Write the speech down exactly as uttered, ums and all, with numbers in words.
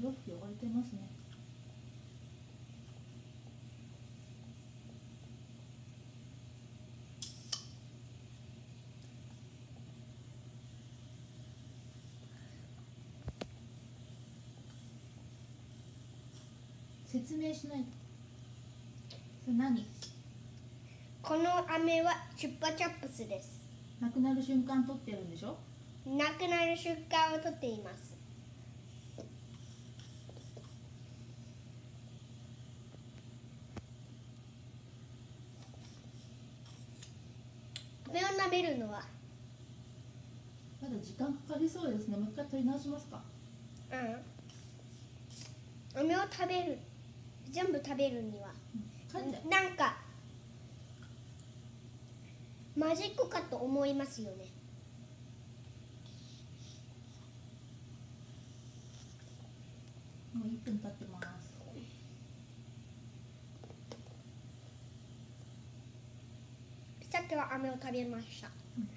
洋服汚れてますね。説明しないと。それ何？ この飴はチュッパチャップスです。 なくなる瞬間取ってるんでしょ？ なくなる瞬間を取っています。飴を舐めるのはまだ時間かかりそうですね。もう一回取り直しますか？ うん。飴を食べる、全部食べるには、 うん、噛んじゃう。 なんかマジックかと思いますよね。 もういっぷん経ってます。 さっきは飴を食べました。 うん